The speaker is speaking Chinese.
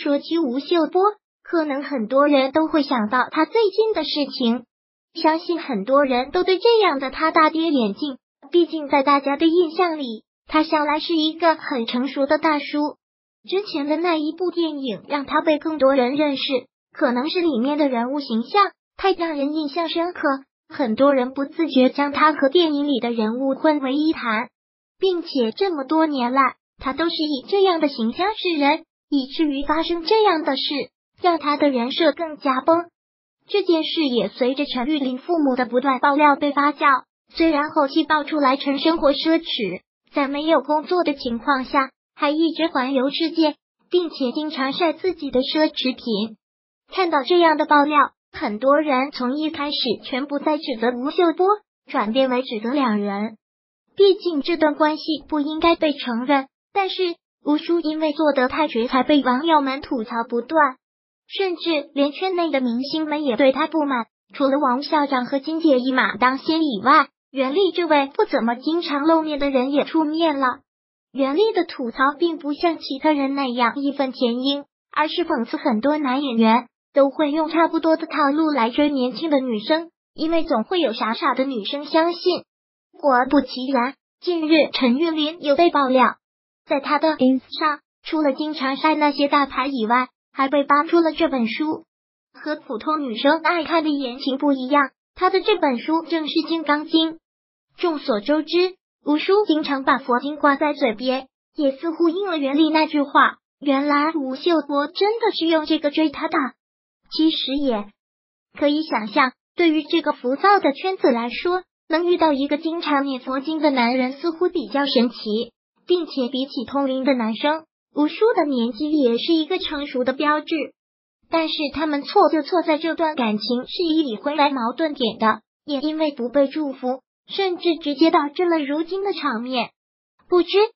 说起吴秀波，可能很多人都会想到他最近的事情。相信很多人都对这样的他大跌眼镜，毕竟在大家的印象里，他向来是一个很成熟的大叔。之前的那一部电影让他被更多人认识，可能是里面的人物形象太让人印象深刻，很多人不自觉将他和电影里的人物混为一谈，并且这么多年来，他都是以这样的形象示人，以至于发生这样的事，让他的人设更加崩。这件事也随着陈玉玲父母的不断爆料被发酵，虽然后期爆出来陈生活奢侈，在没有工作的情况下还一直环游世界，并且经常晒自己的奢侈品。看到这样的爆料，很多人从一开始全部在指责吴秀波，转变为指责两人。毕竟这段关系不应该被承认，但是吴叔因为做得太绝才被网友们吐槽不断，甚至连圈内的明星们也对他不满。除了王校长和金姐一马当先以外，袁立这位不怎么经常露面的人也出面了。袁立的吐槽并不像其他人那样义愤填膺，而是讽刺很多男演员都会用差不多的套路来追年轻的女生，因为总会有傻傻的女生相信。果不其然，近日陈玉玲又被爆料，在她的 ins 上，除了经常晒那些大牌以外，还被扒出了这本书。和普通女生爱看的言情不一样，她的这本书正是《金刚经》。众所周知，吴叔经常把佛经挂在嘴边，也似乎应了袁立那句话，原来吴秀波真的是用这个追他的。其实也可以想象，对于这个浮躁的圈子来说，能遇到一个经常念佛经的男人似乎比较神奇，并且比起同龄的男生，吴叔的年纪也是一个成熟的标志。但是他们错就错在这段感情是以回来矛盾点的，也因为不被祝福，甚至直接导致了如今的场面。不知